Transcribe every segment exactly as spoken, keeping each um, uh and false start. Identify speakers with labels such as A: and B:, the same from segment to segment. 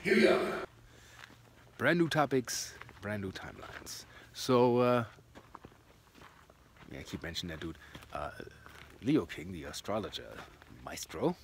A: Here you are.
B: Brand new topics, brand new timelines. So, uh, yeah, I keep mentioning that dude. Uh, Leo King, the astrologer maestro,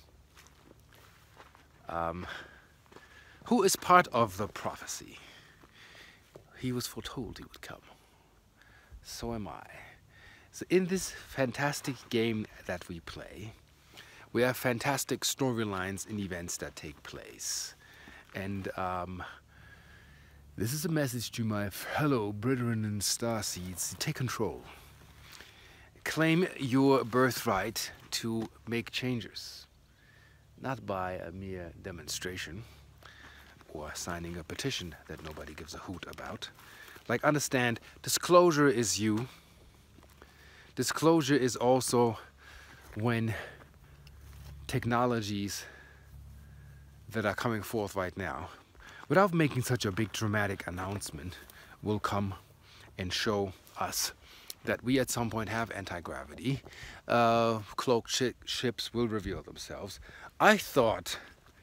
B: um, who is part of the prophecy. He was foretold he would come. So am I. So in this fantastic game that we play, we have fantastic storylines and events that take place. And um, this is a message to my fellow brethren and starseeds. Take control. Claim your birthright to make changes. Not by a mere demonstration or signing a petition that nobody gives a hoot about. Like, understand, disclosure is you. Disclosure is also when technologies that are coming forth right now, without making such a big dramatic announcement, will come and show us that we at some point have anti-gravity. Uh, cloaked sh ships will reveal themselves. I thought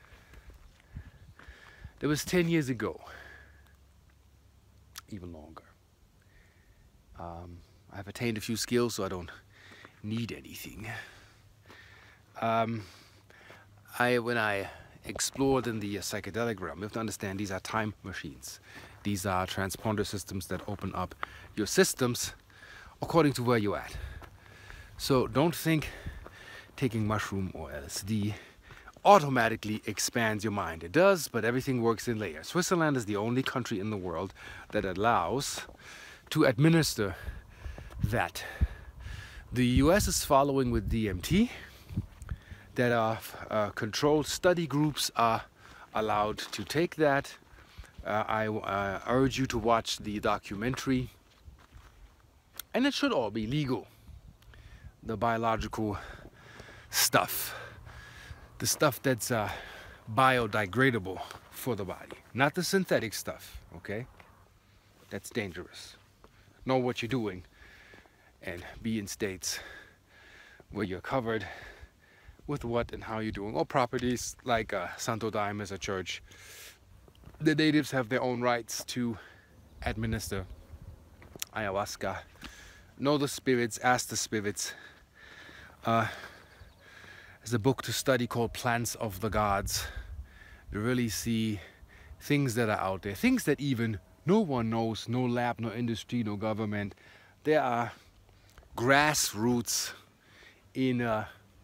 B: that was ten years ago, even longer. Um, I've attained a few skills, so I don't need anything. Um, I, when I explored in the psychedelic realm, you have to understand these are time machines. These are transponder systems that open up your systems according to where you're at. So don't think taking mushroom or L S D automatically expands your mind. It does, but everything works in layers. Switzerland is the only country in the world that allows to administer that. The U S is following with D M T. That are uh, controlled study groups are allowed to take that. Uh, I uh, urge you to watch the documentary. And it should all be legal. The biological stuff. The stuff that's uh, biodegradable for the body. Not the synthetic stuff, okay? That's dangerous. Know what you're doing and be in states where you're covered with what and how you're doing. All properties like uh, Santo Daime is a church. The natives have their own rights to administer ayahuasca. Know the spirits, ask the spirits. Uh, there's a book to study called Plants of the Gods. You really see things that are out there, things that even no one knows, no lab, no industry, no government. There are grassroots in uh,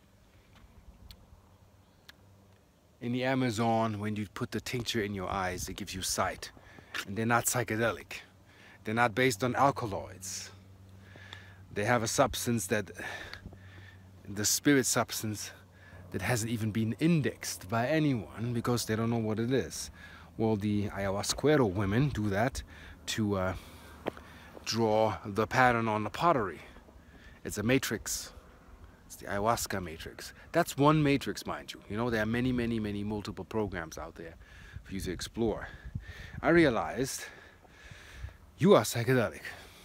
B: in the Amazon. When you put the tincture in your eyes, it gives you sight. And they're not psychedelic. They're not based on alkaloids. They have a substance that, the spirit substance, that hasn't even been indexed by anyone because they don't know what it is. Well, the ayahuasquero women do that to uh, draw the pattern on the pottery. It's a matrix. It's the ayahuasca matrix. That's one matrix, mind you. You know, there are many, many, many multiple programs out there for you to explore. I realized you are psychedelic.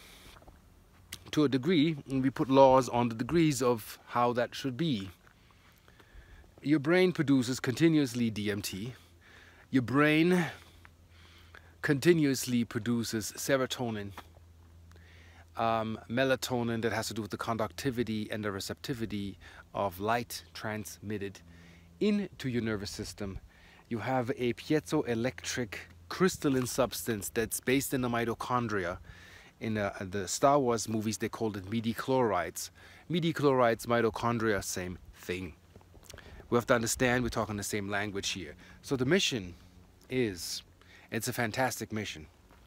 B: To a degree, and we put laws on the degrees of how that should be. Your brain produces continuously D M T. Your brain continuously produces serotonin, um, melatonin, that has to do with the conductivity and the receptivity of light transmitted into your nervous system. You have a piezoelectric crystalline substance that's based in the mitochondria. In uh, the Star Wars movies, they called it midi-chlorides. Midi-chlorides, mitochondria, same thing. We have to understand we're talking the same language here. So the mission is, it's a fantastic mission.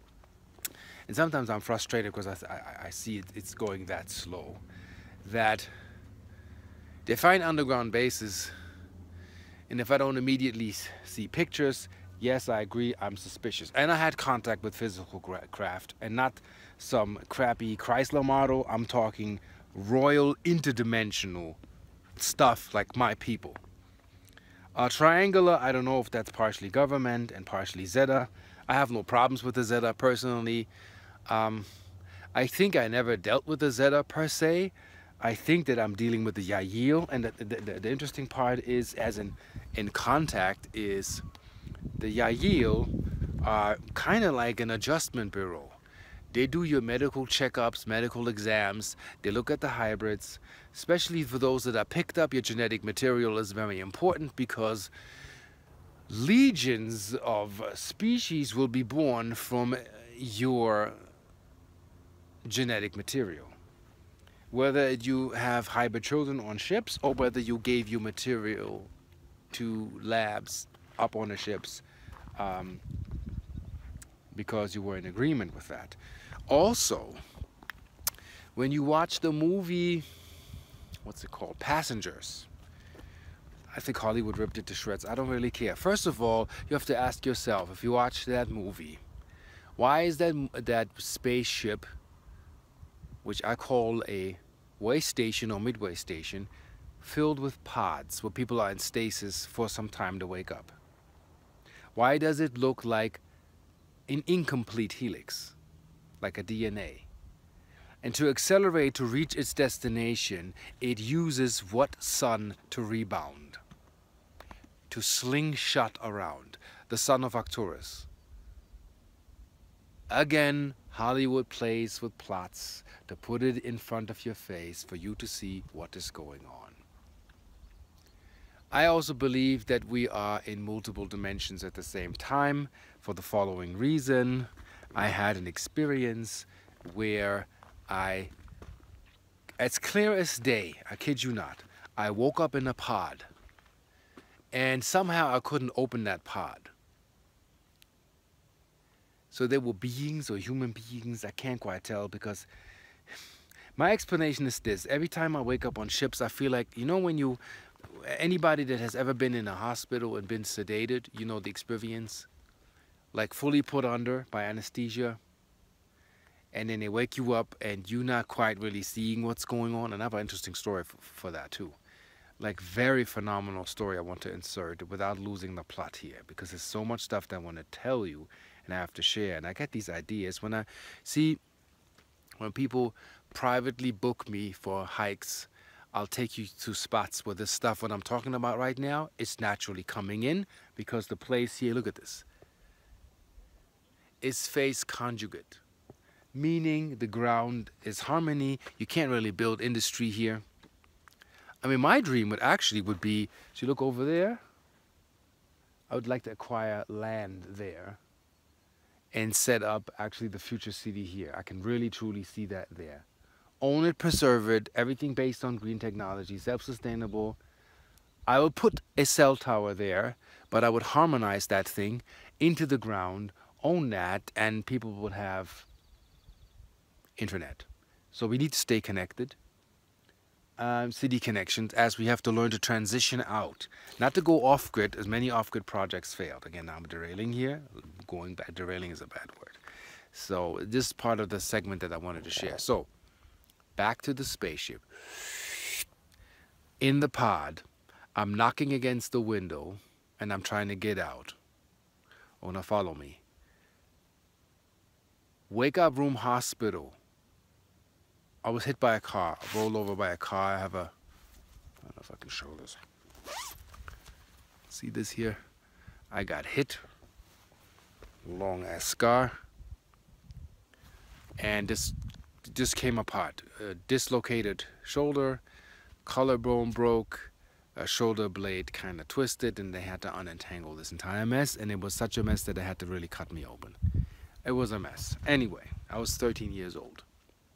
B: And sometimes I'm frustrated because I, I, I see it, it's going that slow. That they find underground bases, and if I don't immediately see pictures, yes, I agree, I'm suspicious. And I had contact with physical craft, and not some crappy Chrysler model. I'm talking royal interdimensional stuff like my people. Uh, triangular, I don't know if that's partially government and partially Zeta. I have no problems with the Zeta personally. Um, I think I never dealt with the Zeta per se. I think that I'm dealing with the Yael, and the, the, the, the interesting part is, as in, in contact, is The Yael are kind of like an adjustment bureau. They do your medical checkups, medical exams. They look at the hybrids, especially for those that are picked up. Your genetic material is very important because legions of species will be born from your genetic material. Whether you have hybrid children on ships or whether you gave your material to labs up on the ships um, because you were in agreement with that. Also, when you watch the movie, what's it called? Passengers. I think Hollywood ripped it to shreds. I don't really care. First of all, you have to ask yourself, if you watch that movie, why is that, that spaceship, which I call a way station or midway station, filled with pods where people are in stasis for some time to wake up? Why does it look like an incomplete helix, like a D N A? And to accelerate to reach its destination, it uses what sun to rebound? To slingshot around, the sun of Arcturus. Again, Hollywood plays with plots to put it in front of your face for you to see what is going on. I also believe that we are in multiple dimensions at the same time for the following reason. I had an experience where I, as clear as day, I kid you not, I woke up in a pod and somehow I couldn't open that pod. So there were beings or human beings, I can't quite tell, because my explanation is this. Every time I wake up on ships, I feel like, you know, when you, anybody that has ever been in a hospital and been sedated, you know the experience? Like fully put under by anesthesia. And then they wake you up and you're not quite really seeing what's going on. And I have an interesting story for, for that too. Like very phenomenal story I want to insert without losing the plot here, because there's so much stuff that I want to tell you and I have to share. And I get these ideas when I see, when people privately book me for hikes, I'll take you to spots where this stuff, what I'm talking about right now, is naturally coming in, because the place here, look at this, is phase conjugate, meaning the ground is harmony. You can't really build industry here. I mean, my dream would actually would be, if you look over there, I would like to acquire land there and set up actually the future city here. I can really truly see that there. Own it, preserve it, everything based on green technology, self-sustainable. I would put a cell tower there, but I would harmonize that thing into the ground, own that, and people would have internet. So we need to stay connected. Um, city connections, as we have to learn to transition out, not to go off-grid, as many off-grid projects failed. Again, I'm derailing here. Going back, derailing is a bad word. So this is part of the segment that I wanted to share. So back to the spaceship. In the pod, I'm knocking against the window and I'm trying to get out. Oh, now follow me. Wake up room hospital. I was hit by a car, rolled over by a car. I have a, I don't know if I can show this. See this here? I got hit. Long ass scar. And this just came apart. A dislocated shoulder, collarbone broke, a shoulder blade kind of twisted, and they had to unentangle this entire mess. And it was such a mess that they had to really cut me open. It was a mess. Anyway, I was thirteen years old.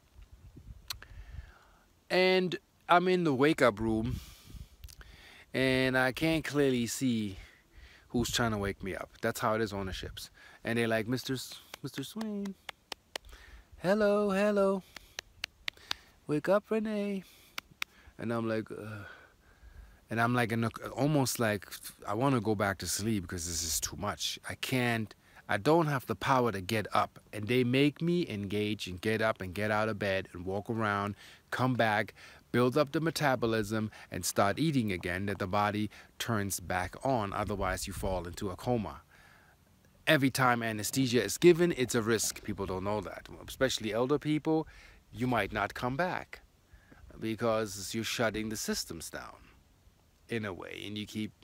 B: And I'm in the wake-up room, and I can't clearly see who's trying to wake me up. That's how it is on the ships. And they're like, Mister S Mister Swain, hello, hello, wake up, Renee. And I'm like, uh, and I'm like, in a, almost like, I want to go back to sleep because this is too much. I can't. I don't have the power to get up, and they make me engage and get up and get out of bed and walk around, come back, build up the metabolism, and start eating again, that the body turns back on. Otherwise, you fall into a coma. Every time anesthesia is given, it's a risk. People don't know that. Especially elder people, you might not come back because you're shutting the systems down in a way, and you keep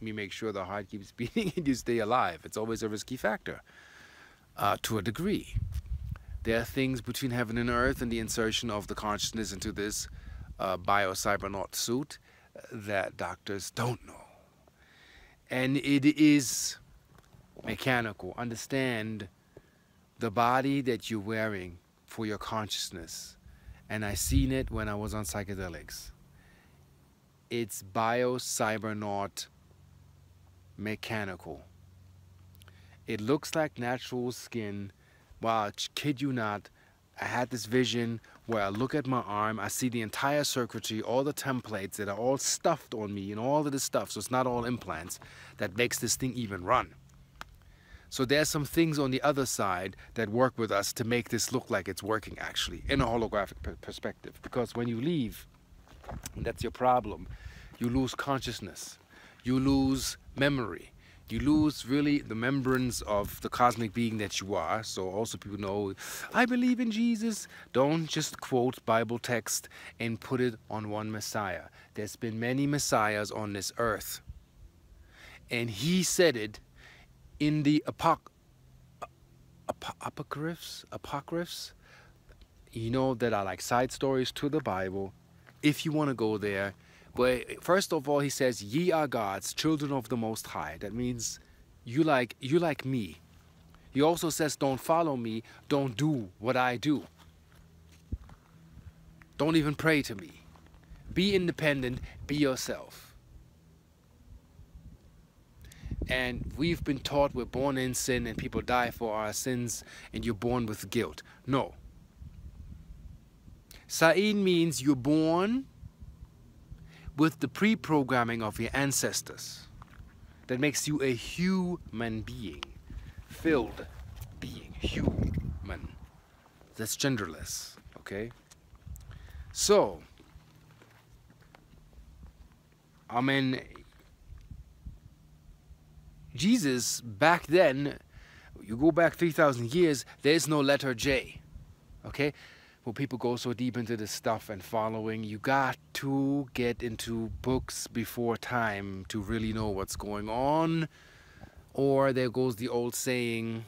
B: me make sure the heart keeps beating and you stay alive. It's always a risky factor, uh, to a degree. There are things between heaven and earth and the insertion of the consciousness into this uh, bio-cybernaut suit that doctors don't know. And it is mechanical. Understand the body that you're wearing for your consciousness. And I seen it when I was on psychedelics. It's bio-cybernaut mechanical. It looks like natural skin. Wow, kid you not, I had this vision where I look at my arm, I see the entire circuitry, all the templates that are all stuffed on me and all of this stuff, so it's not all implants, that makes this thing even run. So there's some things on the other side that work with us to make this look like it's working actually, in a holographic per perspective. Because when you leave, and that's your problem, you lose consciousness, you lose memory, you lose really the membrane of the cosmic being that you are. So also people know, I believe in Jesus. Don't just quote Bible text and put it on one Messiah. There's been many Messiahs on this earth. And he said it in the apoc ap apocryphs, apocryphs, you know, that are like side stories to the Bible, if you want to go there. But first of all, he says, ye are gods, children of the Most High. That means you like, you like me. He also says, don't follow me, don't do what I do. Don't even pray to me. Be independent, be yourself. And we've been taught we're born in sin and people die for our sins and you're born with guilt. No. Sa'in means you're born with the pre-programming of your ancestors. That makes you a human being. Filled being. Human. That's genderless. Okay? So, I mean, Jesus, back then, you go back three thousand years, there's no letter J. Okay? When people go so deep into this stuff and following, you got to get into books before time to really know what's going on. Or there goes the old saying,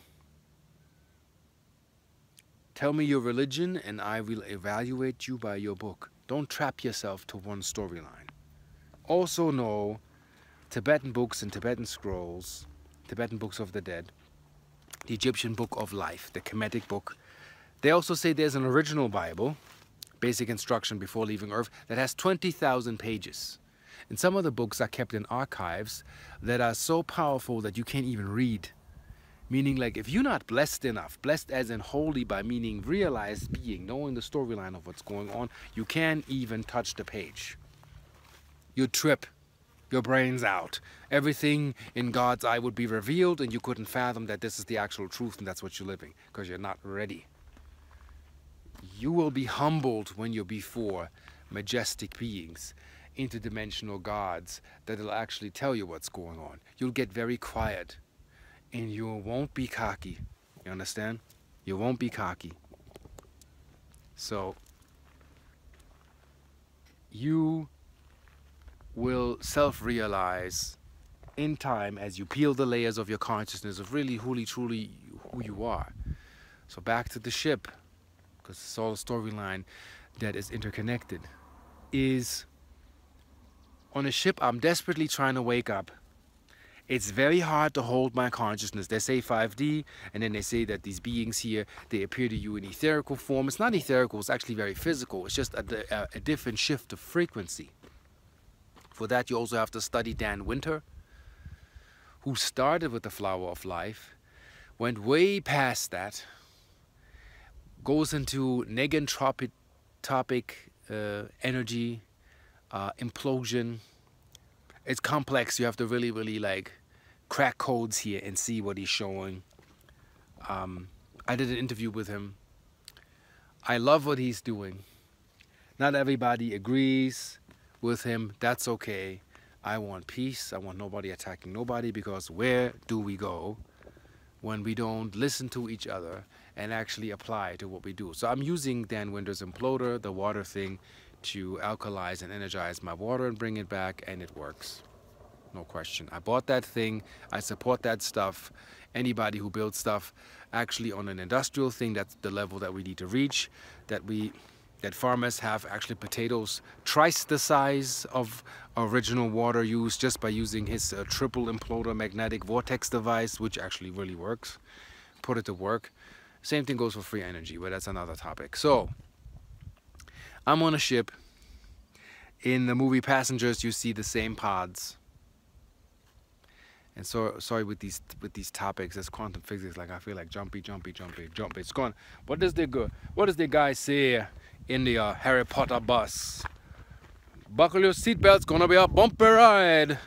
B: tell me your religion and I will evaluate you by your book. Don't trap yourself to one storyline. Also know Tibetan books and Tibetan scrolls, Tibetan books of the dead, the Egyptian book of life, the Kemetic book. They also say there's an original Bible, Basic Instruction Before Leaving Earth, that has twenty thousand pages. And some of the books are kept in archives that are so powerful that you can't even read. Meaning, like, if you're not blessed enough, blessed as in holy by meaning realized being, knowing the storyline of what's going on, you can't even touch the page. You trip. Your brain's out. Everything in God's eye would be revealed and you couldn't fathom that this is the actual truth and that's what you're living because you're not ready. You will be humbled when you're before majestic beings, interdimensional gods that'll actually tell you what's going on. You'll get very quiet and you won't be cocky. You understand? You won't be cocky. So you will self-realize in time as you peel the layers of your consciousness of really, truly, truly who you are. So back to the ship, because it's all a storyline that is interconnected, is on a ship I'm desperately trying to wake up. It's very hard to hold my consciousness. They say five D, and then they say that these beings here, they appear to you in etherical form. It's not etherical, it's actually very physical. It's just a, a, a different shift of frequency. For that, you also have to study Dan Winter, who started with the Flower of Life, went way past that, goes into negentropic topic, uh, energy, uh, implosion. It's complex. You have to really, really like crack codes here and see what he's showing. Um, I did an interview with him. I love what he's doing. Not everybody agrees with him. That's okay. I want peace. I want nobody attacking nobody, because where do we go when we don't listen to each other and actually apply to what we do? So I'm using Dan Winter's imploder, the water thing, to alkalize and energize my water and bring it back, and it works. no question. I bought that thing. I support that stuff. Anybody who builds stuff actually on an industrial thing, that's the level that we need to reach, that we that farmers have actually potatoes twice the size of original water use just by using his uh, triple imploder magnetic vortex device, which actually really works. Put it to work. Same thing goes for free energy, but that's another topic. So I'm on a ship. In the movie Passengers, you see the same pods. And so sorry with these with these topics, it's quantum physics. Like I feel like jumpy, jumpy, jumpy, jumpy. It's gone. What does the go? What does the guy say in the uh, Harry Potter bus? Buckle your seatbelts, gonna be a bumpy ride.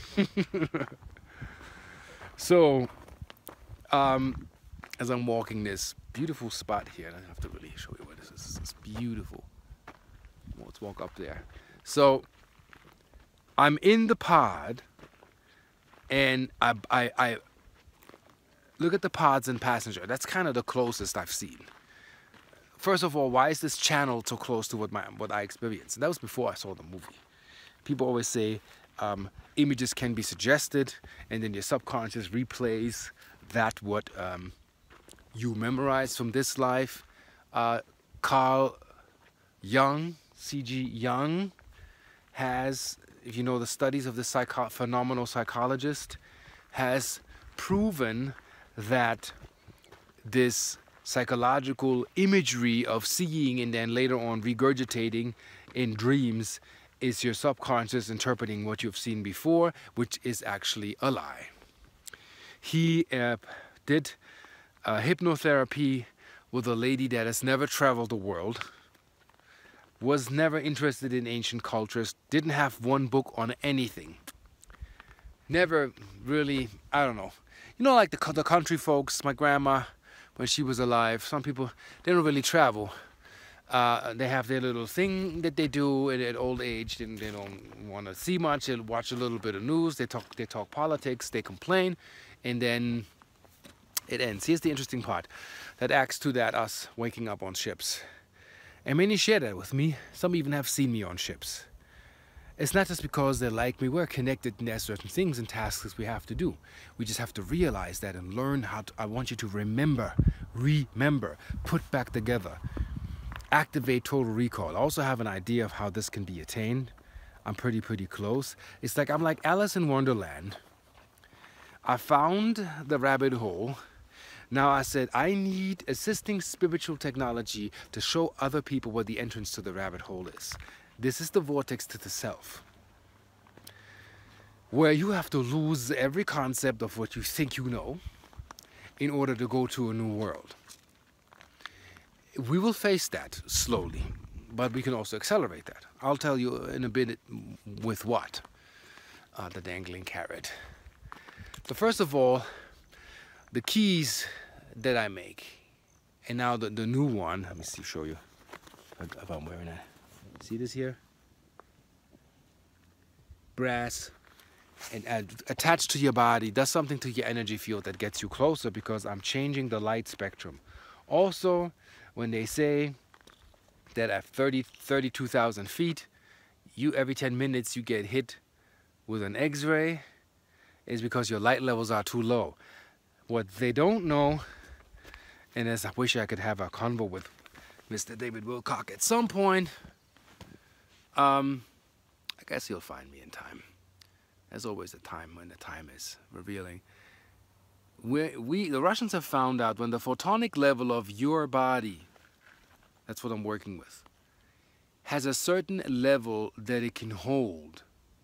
B: So, um, as I'm walking this beautiful spot here, I have to really show you what this is. It's beautiful. Let's walk up there. So, I'm in the pod. And I, I, I look at the pods and Passenger. That's kind of the closest I've seen. First of all, why is this channel so close to what my what I experienced? And that was before I saw the movie. People always say um, images can be suggested, and then your subconscious replays that what um, you memorize from this life. Uh, Carl Jung, C G Jung, has, if you know the studies of this psycho phenomenal psychologist, has proven that this psychological imagery of seeing and then later on regurgitating in dreams is your subconscious interpreting what you've seen before, which is actually a lie. He uh, did uh, hypnotherapy with a lady that has never traveled the world, was never interested in ancient cultures, didn't have one book on anything. Never really, I don't know. You know, like the, the country folks, my grandma, when she was alive, some people, they don't really travel. Uh, they have their little thing that they do at, at old age. They, they don't want to see much. They watch a little bit of news. They talk, they talk politics. They complain, and then it ends. Here's the interesting part that acts to that us waking up on ships. And many share that with me. Some even have seen me on ships. It's not just because they like me. We're connected and there's certain things and tasks we have to do. We just have to realize that and learn how to, I want you to remember, remember, put back together, activate total recall. I also have an idea of how this can be attained. I'm pretty, pretty close. It's like I'm like Alice in Wonderland. I found the rabbit hole. Now I said, I need assisting spiritual technology to show other people where the entrance to the rabbit hole is. This is the vortex to the self, where you have to lose every concept of what you think you know in order to go to a new world. We will face that slowly, but we can also accelerate that. I'll tell you in a bit with what, uh, the dangling carrot. But first of all, the keys that I make, and now the, the new one, let me see, show you if I'm wearing that. See this here? Brass, and add, attached to your body, does something to your energy field that gets you closer because I'm changing the light spectrum. Also, when they say that at thirty, thirty-two thousand feet, you every ten minutes you get hit with an X-ray, is because your light levels are too low. What they don't know, and as I wish I could have a convo with Mister David Wilcock at some point, um, I guess he'll find me in time. There's always a time when the time is revealing. We, we, the Russians have found out when the photonic level of your body, that's what I'm working with, has a certain level that it can hold,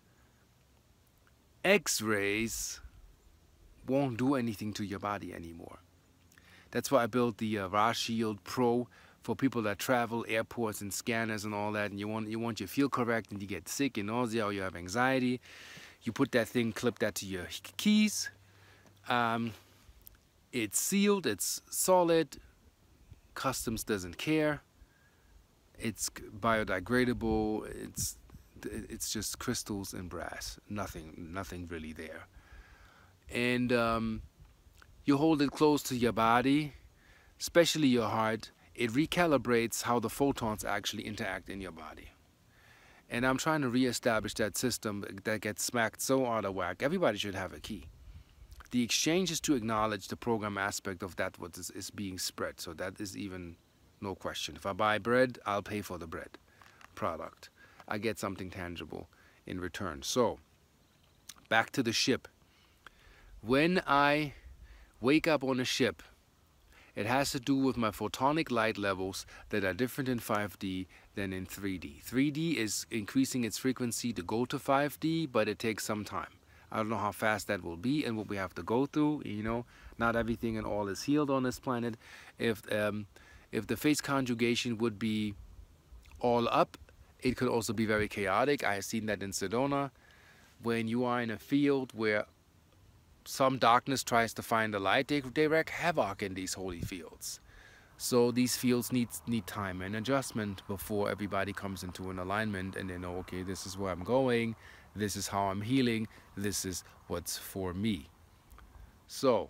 B: X-rays won't do anything to your body anymore. That's why I built the uh, Ra Shield Pro for people that travel, airports and scanners and all that, and you want you want your feel correct and you get sick and nausea or you have anxiety. You put that thing, clip that to your keys. Um, it's sealed, it's solid, customs doesn't care. It's biodegradable, it's it's just crystals and brass, nothing, nothing really there. And um, you hold it close to your body, especially your heart. It recalibrates how the photons actually interact in your body. And I'm trying to reestablish that system that gets smacked so out of whack. Everybody should have a key. The exchange is to acknowledge the program aspect of that what is, is being spread. So that is even no question. If I buy bread, I'll pay for the bread product. I get something tangible in return. So back to the ship. When I wake up on a ship, it has to do with my photonic light levels that are different in five D than in three D. three D is increasing its frequency to go to five D, but it takes some time. I don't know how fast that will be and what we have to go through. You know, not everything and all is healed on this planet. If um, if the phase conjugation would be all up, it could also be very chaotic. I have seen that in Sedona. When you are in a field where some darkness tries to find the light, they, they wreak havoc in these holy fields. So these fields need, need time and adjustment before everybody comes into an alignment and they know, okay, this is where I'm going, this is how I'm healing, this is what's for me. So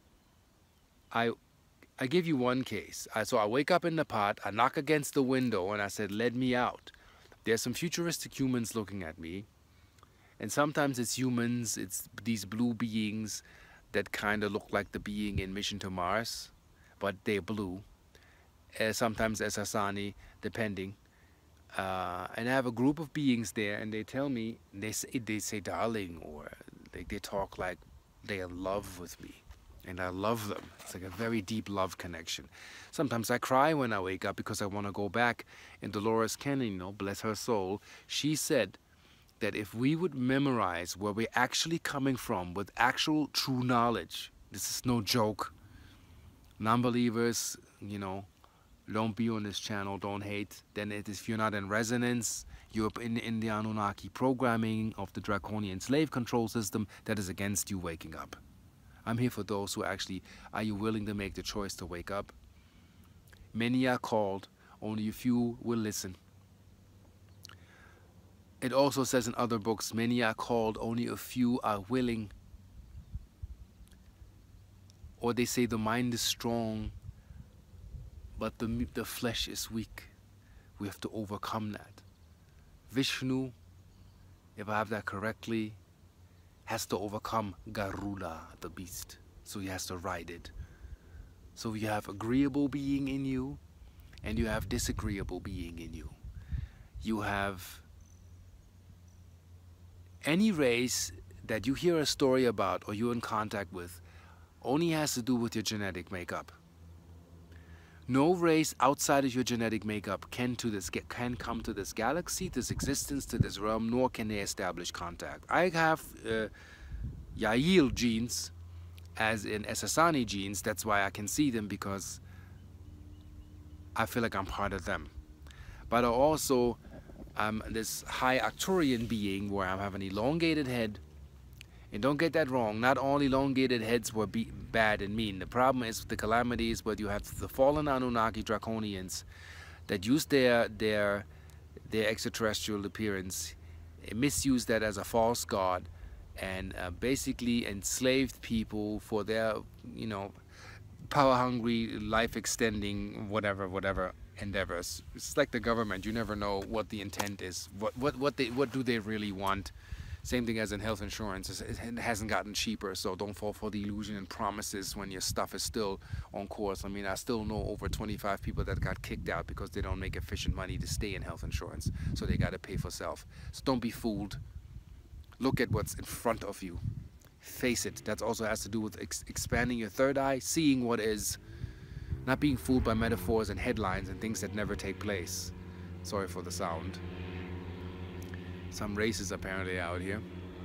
B: I I give you one case. I, so I wake up in the pot, I knock against the window and I said, let me out. There's some futuristic humans looking at me. And sometimes it's humans, it's these blue beings that kind of look like the being in Mission to Mars, but they're blue. Uh, sometimes Essassani, depending. Uh, and I have a group of beings there, and they tell me, they say, they say darling, or they, they talk like they're in love with me. And I love them. It's like a very deep love connection. Sometimes I cry when I wake up because I want to go back. And Dolores Cannon, you know, bless her soul, she said that if we would memorize where we're actually coming from with actual true knowledge, this is no joke. Non-believers, you know, don't be on this channel, don't hate. Then it is, if you're not in resonance, you're in, in the Anunnaki programming of the draconian slave control system that is against you waking up. I'm here for those who actually, are you willing to make the choice to wake up? Many are called, only a few will listen. It also says in other books, many are called, only a few are willing. Or they say the mind is strong, but the, the flesh is weak. We have to overcome that. Vishnu, if I have that correctly, has to overcome Garuda, the beast. So he has to ride it. So you have agreeable being in you, and you have disagreeable being in you. You have any race that you hear a story about or you're in contact with only has to do with your genetic makeup. No race outside of your genetic makeup can to this can come to this galaxy, this existence, to this realm, nor can they establish contact. I have uh, Yael genes, as in Essassani genes. That's why I can see them, because I feel like I'm part of them. But I also I'm this high Arcturian being where I have an elongated head. And don't get that wrong, not all elongated heads were be bad and mean. The problem is with the calamities where you have the fallen Anunnaki Draconians that use their their their extraterrestrial appearance, misuse that as a false god, and uh, basically enslaved people for their, you know, power-hungry, life-extending, whatever, whatever endeavors. It's like the government. You never know what the intent is. What what what they what do they really want? Same thing as in health insurance. It hasn't gotten cheaper, so don't fall for the illusion and promises when your stuff is still on course. I mean, I still know over twenty-five people that got kicked out because they don't make efficient money to stay in health insurance, so they got to pay for self. So don't be fooled. Look at what's in front of you. Face it. That also has to do with ex expanding your third eye, seeing what is, not being fooled by metaphors and headlines and things that never take place. Sorry for the sound. Some races apparently out here.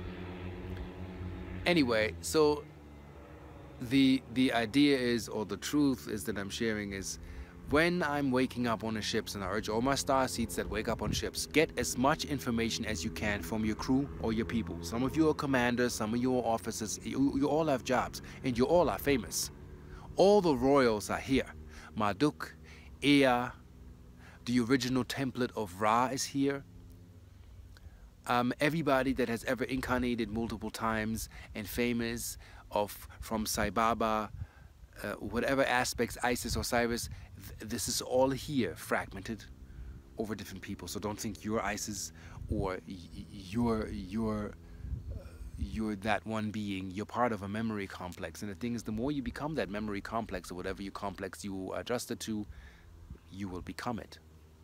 B: Anyway, so the the idea is, or the truth is that I'm sharing is, when I'm waking up on the ships, and I urge all my star seeds that wake up on ships, get as much information as you can from your crew or your people. Some of you are commanders, some of you are officers, you, you all have jobs, and you all are famous. All the royals are here. Marduk, Ea, the original template of Ra is here. Um, everybody that has ever incarnated multiple times and famous of from Sai Baba, uh, whatever aspects, Isis, Osiris, th this is all here, fragmented over different people. So don't think you're Isis or you're you're you're that one being. You're part of a memory complex, and the thing is, the more you become that memory complex, or whatever you complex you adjusted to, you will become it.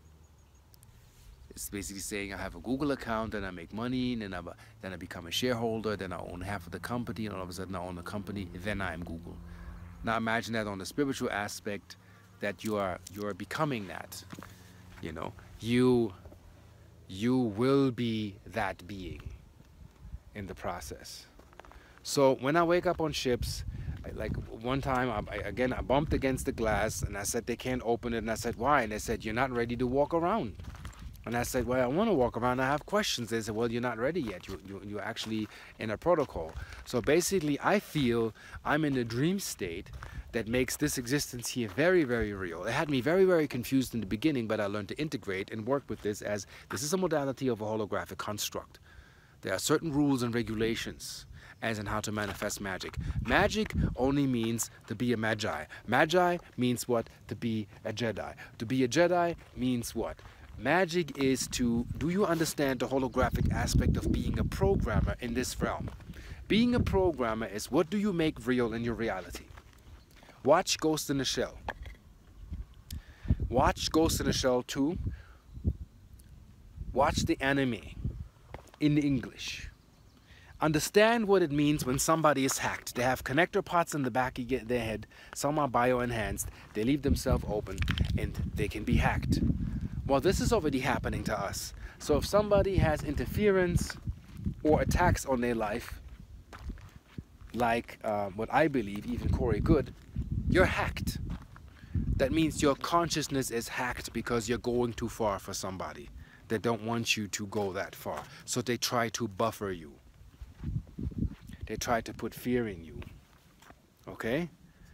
B: It's basically saying I have a Google account, then I make money, and then I, then I become a shareholder, then I own half of the company, and all of a sudden I own the company, then I am Google. Now imagine that on the spiritual aspect, that you are you are becoming that. You know, you you will be that being in the process. So when I wake up on ships, I, like one time, I, I, again, I bumped against the glass, and I said they can't open it, and I said why? And they said you're not ready to walk around. And I said, well, I want to walk around. I have questions. They said, well, you're not ready yet. You, you, you're actually in a protocol. So basically, I feel I'm in a dream state that makes this existence here very, very real. It had me very, very confused in the beginning, but I learned to integrate and work with this as this is a modality of a holographic construct. There are certain rules and regulations as in how to manifest magic. Magic only means to be a magi. Magi means what? To be a Jedi. To be a Jedi means what? Magic is to, do you understand the holographic aspect of being a programmer in this realm? Being a programmer is what do you make real in your reality? Watch Ghost in the Shell. Watch Ghost in the Shell two. Watch the anime in English. Understand what it means when somebody is hacked. They have connector pots in the back of their head. Some are bio-enhanced. They leave themselves open and they can be hacked. Well, this is already happening to us. So if somebody has interference or attacks on their life, like uh, what I believe, even Corey Good, you're hacked. That means your consciousness is hacked because you're going too far for somebody. They don't want you to go that far. So they try to buffer you. They try to put fear in you. Okay?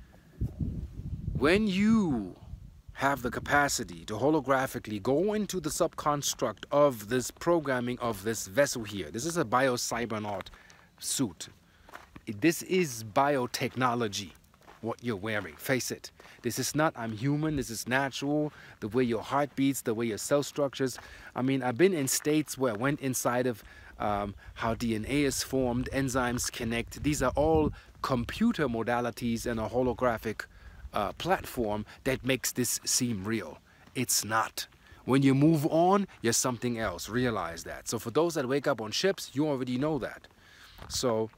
B: When you have the capacity to holographically go into the subconstruct of this programming of this vessel here. This is a bio-cybernaut suit. This is biotechnology, what you're wearing. Face it. This is not I'm human. This is natural. The way your heart beats, the way your cell structures. I mean, I've been in states where I went inside of um, how D N A is formed, enzymes connect. These are all computer modalities and a holographic Uh, platform that makes this seem real. It's not. When you move on, you're something else. Realize that. So for those that wake up on ships, you already know that. So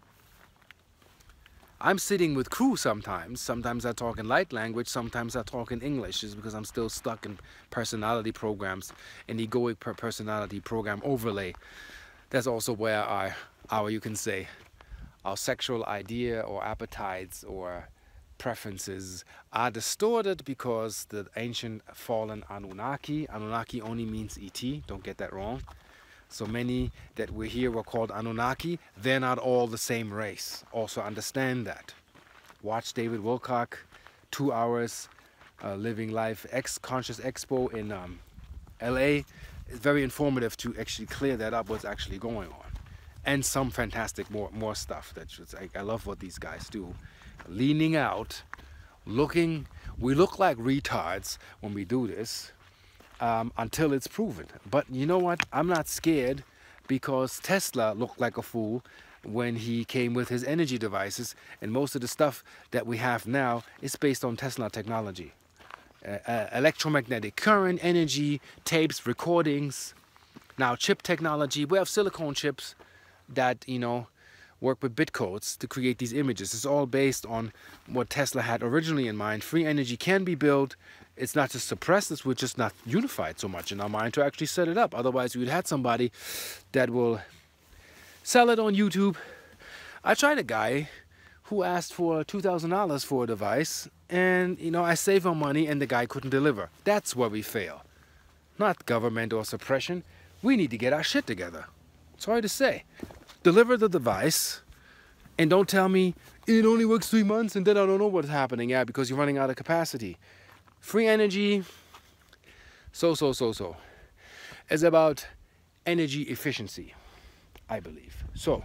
B: I'm sitting with crew sometimes. Sometimes I talk in light language. Sometimes I talk in English. It's because I'm still stuck in personality programs, an egoic per personality program overlay. That's also where our, our, you can say, our sexual idea or appetites or preferences are distorted because the ancient fallen Anunnaki, Anunnaki only means E T, don't get that wrong. So many that were here were called Anunnaki. They're not all the same race. Also understand that. Watch David Wilcock, two hours, uh, Living Life X Conscious Expo in um, L A. It's very informative to actually clear that up, what's actually going on. And some fantastic more, more stuff. That I, I love what these guys do. Leaning out, looking, we look like retards when we do this um, until it's proven. But you know what? I'm not scared because Tesla looked like a fool when he came with his energy devices, and most of the stuff that we have now is based on Tesla technology. Uh, uh, electromagnetic current, energy, tapes, recordings. Now chip technology, we have silicone chips that, you know, work with bit codes to create these images. It's all based on what Tesla had originally in mind. Free energy can be built. It's not just suppressed, it's just not unified so much in our mind to actually set it up. Otherwise, we'd had somebody that will sell it on YouTube. I tried a guy who asked for two thousand dollars for a device, and you know, I saved him money and the guy couldn't deliver. That's where we fail. Not government or suppression. We need to get our shit together. Sorry to say. Deliver the device and don't tell me it only works three months and then I don't know what's happening. Yeah, because you're running out of capacity. Free energy, so, so, so, so. It's about energy efficiency, I believe. So,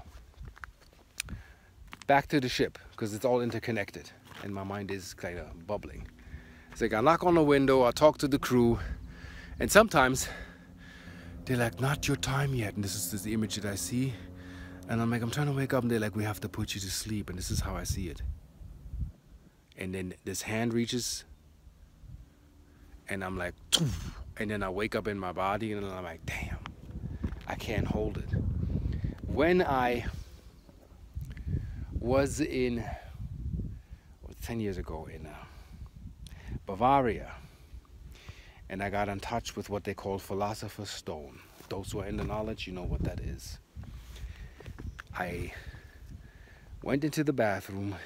B: back to the ship, because it's all interconnected and my mind is kind of bubbling. It's like I knock on the window, I talk to the crew, and sometimes they're like, not your time yet. And this is, this is the image that I see. And I'm like, I'm trying to wake up, and they're like, we have to put you to sleep. And this is how I see it. And then this hand reaches, and I'm like, and then I wake up in my body, and I'm like, damn, I can't hold it. When I was in, well, ten years ago in uh, Bavaria, and I got in touch with what they call Philosopher's Stone. Those who are in the knowledge, you know what that is. I went into the bathroom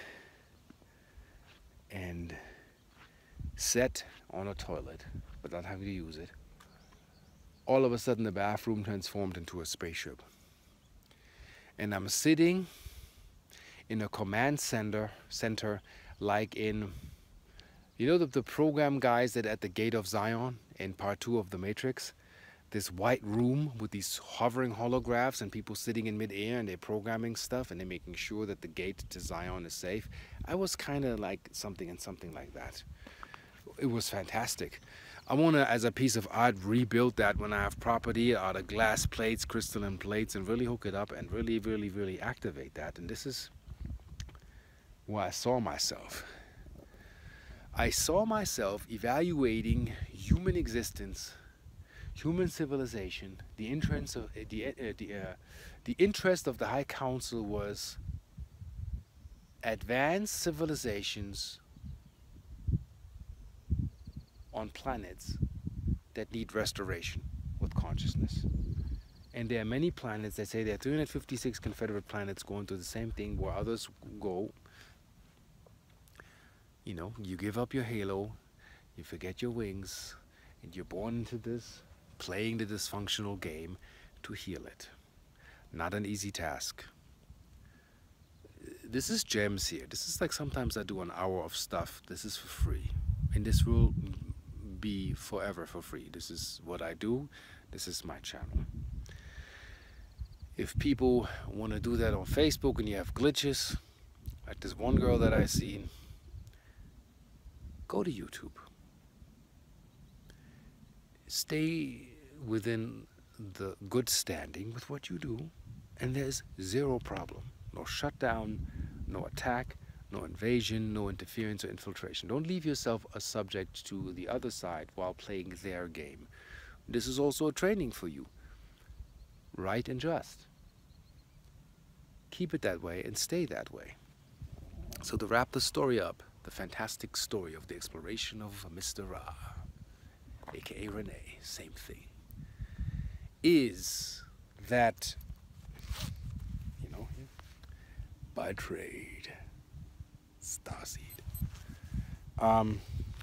B: and sat on a toilet without having to use it. All of a sudden the bathroom transformed into a spaceship. And I'm sitting in a command center, center like in, you know the, the program guys that at the Gate of Zion in part two of The Matrix? This white room with these hovering holographs and people sitting in midair, and they're programming stuff and they're making sure that the gate to Zion is safe. I was kind of like something and something like that. It was fantastic. I want to, as a piece of art, rebuild that when I have property out of glass plates, crystalline plates, and really hook it up and really, really, really activate that. And this is where I saw myself. I saw myself evaluating human existence, human civilization. The interest of the uh, the, uh, the interest of the High Council was advanced civilizations on planets that need restoration with consciousness. And there are many planets. They say there are three hundred fifty-six Confederate planets going through the same thing where others go. You know, you give up your halo, you forget your wings, and you're born into this, playing the dysfunctional game to heal it. Not an easy task. This is gems here. This is like sometimes I do an hour of stuff. This is for free. And this will be forever for free. This is what I do. This is my channel. If people want to do that on Facebook and you have glitches, like this one girl that I seen, go to YouTube. Stay within the good standing with what you do, and there's zero problem. No shutdown, no attack, no invasion, no interference or infiltration. Don't leave yourself a subject to the other side while playing their game. This is also a training for you. Right and just. Keep it that way and stay that way. So to wrap the story up, the fantastic story of the exploration of Mister Ra, aka Renee, same thing, is that, you know, by trade, Starseed. Um,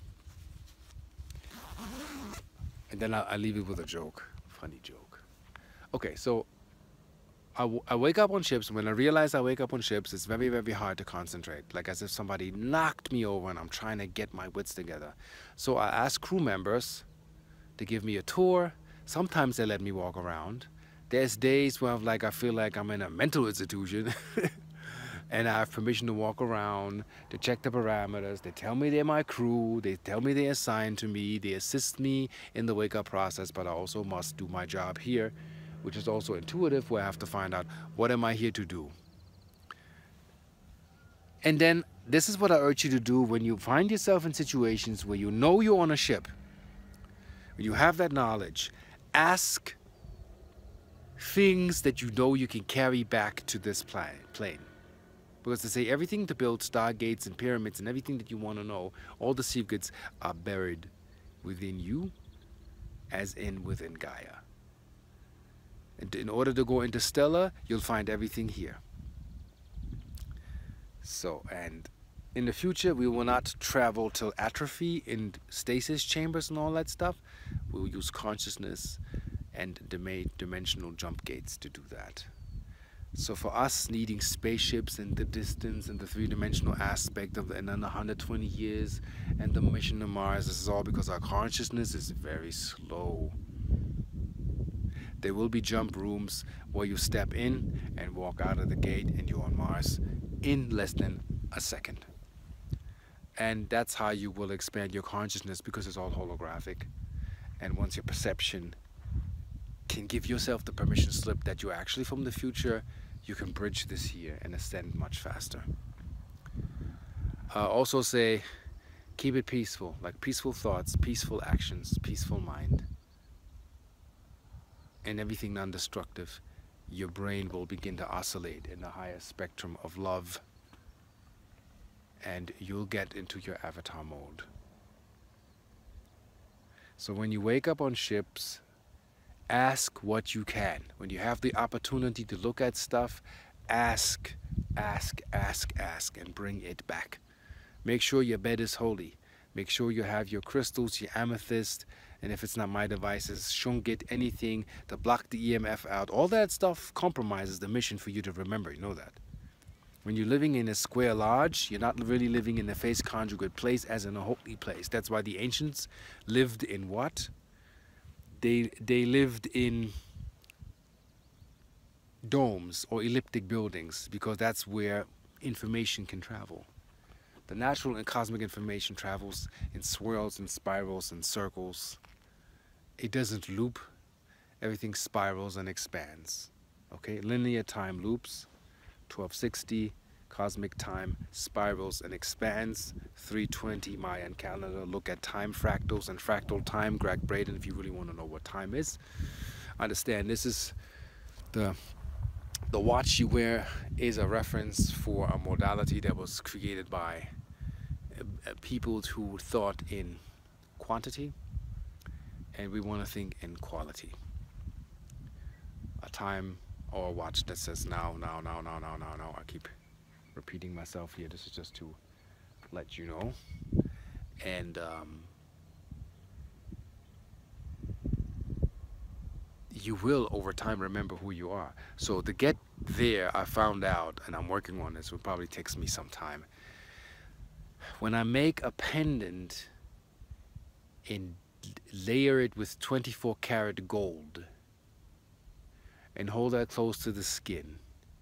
B: and then I'll, I'll leave it with a joke, funny joke. Okay, so I, w I wake up on ships. When I realize I wake up on ships, it's very, very hard to concentrate, like as if somebody knocked me over and I'm trying to get my wits together. So I ask crew members to give me a tour. Sometimes they let me walk around. There's days where I'm like, I feel like I'm in a mental institution and I have permission to walk around, to check the parameters. They tell me they're my crew. They tell me they're assigned to me. They assist me in the wake-up process, but I also must do my job here, which is also intuitive, where I have to find out, what am I here to do? And then this is what I urge you to do when you find yourself in situations where you know you're on a ship. When you have that knowledge, ask things that you know you can carry back to this plane. Because they say everything to build stargates and pyramids and everything that you want to know, all the secrets are buried within you, as in within Gaia. And in order to go interstellar, you'll find everything here. So, and in the future, we will not travel till atrophy in stasis chambers and all that stuff. We will use consciousness and dimensional jump gates to do that. So for us, needing spaceships and the distance and the three-dimensional aspect of, and then one hundred twenty years and the mission to Mars, this is all because our consciousness is very slow. There will be jump rooms where you step in and walk out of the gate and you're on Mars in less than a second. And that's how you will expand your consciousness, because it's all holographic. And once your perception and give yourself the permission slip that you're actually from the future. You can bridge this here and ascend much faster. Uh, also say, keep it peaceful, like peaceful thoughts, peaceful actions, peaceful mind, and everything non-destructive. Your brain will begin to oscillate in the higher spectrum of love, and you'll get into your avatar mode. So when you wake up on ships, ask what you can. When you have the opportunity to look at stuff, ask, ask, ask, ask, and bring it back. Make sure your bed is holy. Make sure you have your crystals, your amethyst, and if it's not my devices, shungite, anything to block the E M F out. All that stuff compromises the mission for you to remember. You know that. When you're living in a square lodge, you're not really living in a face conjugate place as in a holy place. That's why the ancients lived in what? They, they lived in domes or elliptic buildings, because that's where information can travel. The natural and cosmic information travels in swirls and spirals and circles. It doesn't loop. Everything spirals and expands. Okay, linear time loops, twelve sixty, cosmic time spirals and expands, three twenty Mayan calendar. Look at time fractals and fractal time, Greg Braden, if you really want to know what time is. Understand, this is the the watch you wear is a reference for a modality that was created by uh, people who thought in quantity, and we want to think in quality. A time or a watch that says now, now, now, now, now, now, now. I keep repeating myself here. This is just to let you know. And um, you will over time remember who you are. So to get there, I found out, and I'm working on this, it probably takes me some time. When I make a pendant and layer it with twenty-four karat gold and hold that close to the skin,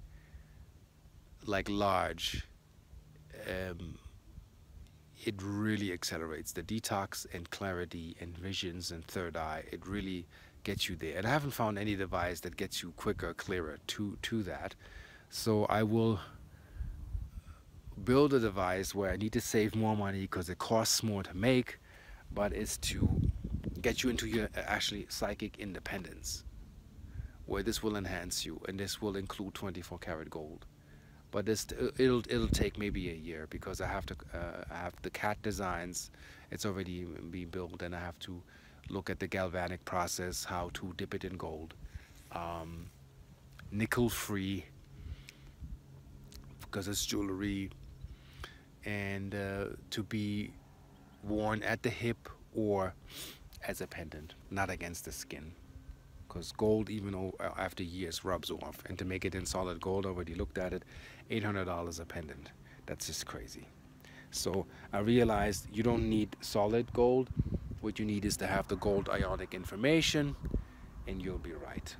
B: like large, um, it really accelerates the detox and clarity and visions and third eye. It really gets you there. And I haven't found any device that gets you quicker, clearer to, to that. So I will build a device where I need to save more money because it costs more to make, but it's to get you into your actually psychic independence, where this will enhance you, and this will include twenty-four karat gold. But this, it'll it'll take maybe a year, because I have to uh, I have the cat designs. It's already being built, and I have to look at the galvanic process, how to dip it in gold, um, nickel free, because it's jewelry, and uh, to be worn at the hip or as a pendant, not against the skin, because gold, even after years, rubs off. And to make it in solid gold, I already looked at it, eight hundred dollars a pendant. That's just crazy. So I realized you don't need solid gold. What you need is to have the gold ionic information, and you'll be right.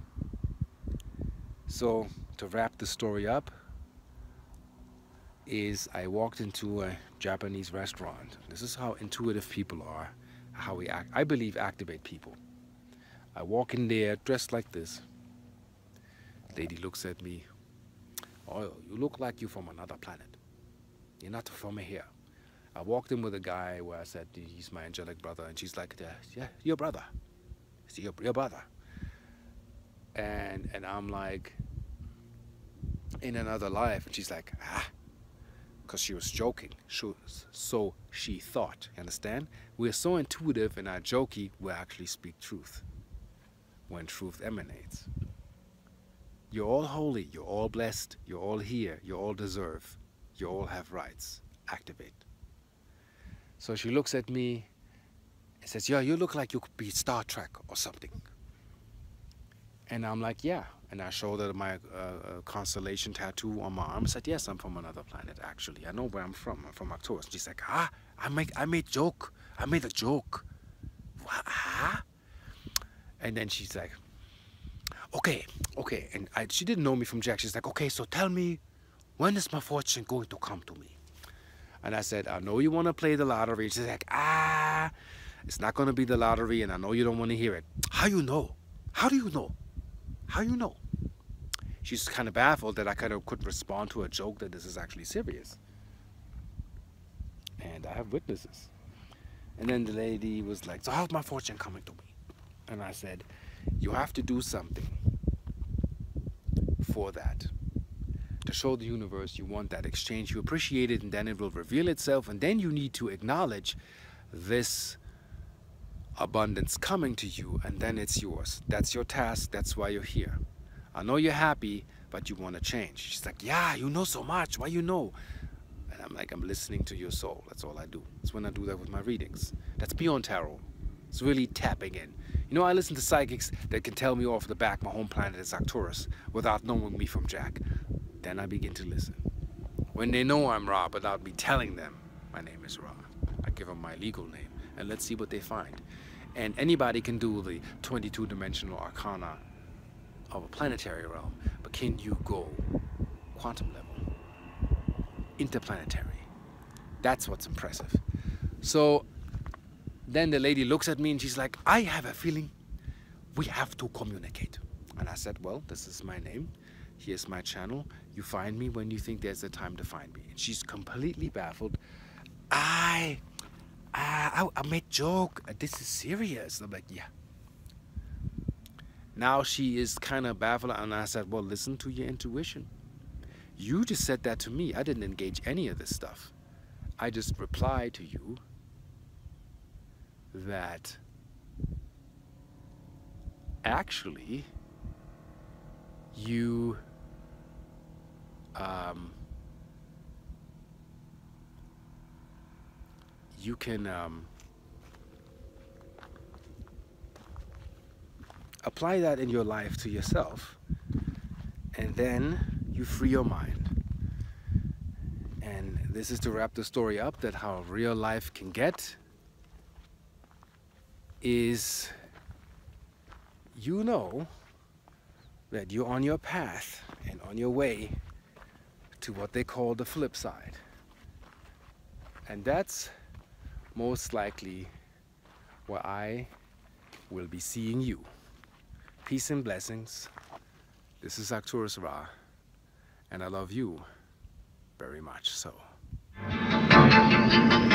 B: So to wrap the story up, is I walked into a Japanese restaurant. This is how intuitive people are, how we act, I believe, activate people. I walk in there dressed like this. Lady looks at me. Oh, you look like you're from another planet. You're not from here. I walked in with a guy where I said, he's my angelic brother, and she's like, yeah, your brother. It's your, your brother. And, and I'm like, in another life, and she's like, ah, because she was joking. She was, so she thought, you understand? We're so intuitive and are jokey, we actually speak truth when truth emanates. You're all holy, you're all blessed, you're all here, you all deserve, you all have rights. Activate. So she looks at me and says, yeah, you look like you could be Star Trek or something. And I'm like, yeah. And I showed her my uh, constellation tattoo on my arm. I said, yes, I'm from another planet, actually. I know where I'm from. I'm from Arcturus. She's like, ah, I make, I made joke. I made a joke. What? Ah? And then she's like, okay, okay. And I, she didn't know me from Jack. She's like, okay, so tell me, when is my fortune going to come to me? And I said, I know you want to play the lottery. She's like, ah, it's not going to be the lottery, and I know you don't want to hear it. How you know? How do you know? how you know? She's kind of baffled that I kind of couldn't respond to a joke that this is actually serious. And I have witnesses. And then the lady was like, so how's my fortune coming to me? And I said, you have to do something for that. To show the universe you want that exchange, you appreciate it, and then it will reveal itself. And then you need to acknowledge this abundance coming to you, and then it's yours. That's your task. That's why you're here. I know you're happy, but you want to change. She's like, yeah, you know so much. Why you know? And I'm like, I'm listening to your soul. That's all I do. That's when I do that with my readings. That's beyond tarot. It's really tapping in. You know, I listen to psychics that can tell me off the back my home planet is Arcturus without knowing me from Jack. Then I begin to listen. When they know I'm Ra, without me telling them my name is Ra, I give them my legal name, and let's see what they find. And anybody can do the twenty-two dimensional arcana of a planetary realm, but can you go quantum level, interplanetary? That's what's impressive. So then the lady looks at me and she's like, I have a feeling we have to communicate. And I said, well, this is my name. Here's my channel. You find me when you think there's a time to find me. And she's completely baffled. I, I, I made joke. This is serious. I'm like, yeah. Now she is kind of baffled, and I said, well, listen to your intuition. You just said that to me. I didn't engage any of this stuff. I just replied to you that actually you um, you can um, apply that in your life to yourself, and then you free your mind. And this is to wrap the story up, that how real life can get is, you know that you're on your path and on your way to what they call the flip side. And that's most likely where I will be seeing you. Peace and blessings. This is Arcturus Ra, and I love you very much so.